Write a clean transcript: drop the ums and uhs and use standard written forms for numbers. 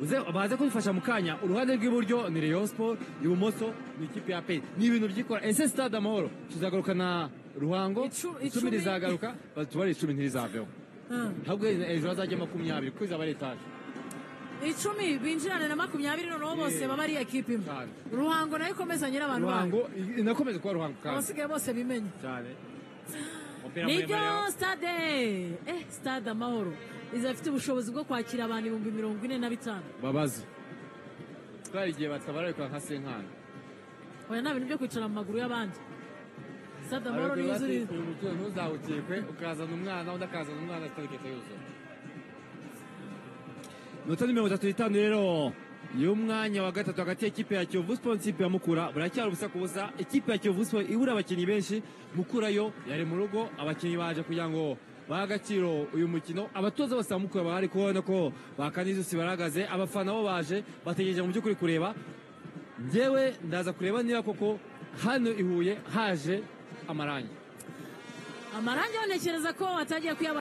baze kudufasha mu kanya uruhande rw'iburyo ni Rayon Sport ibumoso ni ikipe ya PES ni ibintu byikora ese Stade Amahoro tuzagaruka na Ruhango 10 rizagaruka batubari 10 ntirizaveho ahubwo ejo hazajya 20 kwiza bari etage 10 binjirana na 20 noneho bose baba ari ekipe imwe Ruhango nayo ikomeza nyira abantu Ruhango inakomeza kwa Ruhango kandi basigaye bose bimenye cyane Nibyo Stade Amahoro izafite ubushobozi bwo kwakira abantu 45,000 babazi twari igihe batabareka nka Senkana oya nta bintu byo kwicara mu maguru y'abandi Stade Amahoro ni yuzuye ntuzawukekwe ukazana umwana undi akazana umwana atariketse yuzuye nota nimero 35 rero y'umwanya wa gatatu hagati y'ikipe ya Kiyovu Sport n'ikipe ya Mukura buracyari ubusa ku busa ikipe ya Kiyovu Sport ibura abakinnyi benshi Mukura yo yari mu rugo abakinnyi baje kugira ngo baha agaciro uyu mukino abatoza bose Mukura bari kubona ko bakanizusi baragaze abafana bo baje bategereje mu by'ukuri kureba njyewe ndaza kureba niba koko hano ihuye haje amarangi abanekereza ko atagiye kuyabona